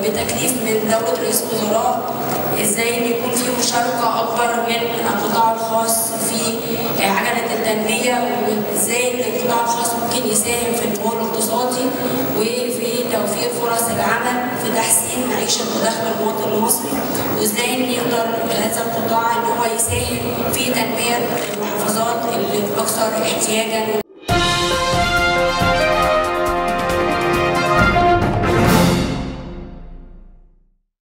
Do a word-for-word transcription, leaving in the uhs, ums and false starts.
بتكليف من دوله رئيس الوزراء ازاي ان يكون في مشاركه اكبر من القطاع الخاص في عجله التنميه، وازاي ان القطاع الخاص ممكن يساهم في النمو الاقتصادي وفي توفير فرص العمل في تحسين معيشه ودخل المواطن المصري، وازاي ان يقدر هذا القطاع ان هو يساهم في تنميه المحافظات اللي اكثر احتياجا